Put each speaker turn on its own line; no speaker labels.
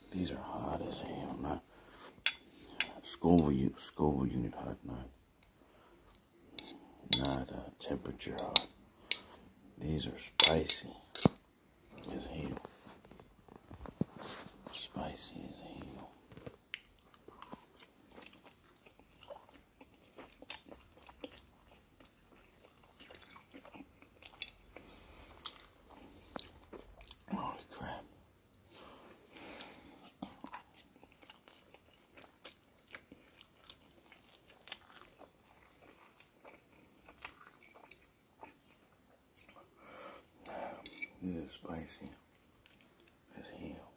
These are hot as hell, not Scoville unit hot, not temperature hot. These are spicy as hell. Spicy as hell. Holy crap. This is spicy as hell.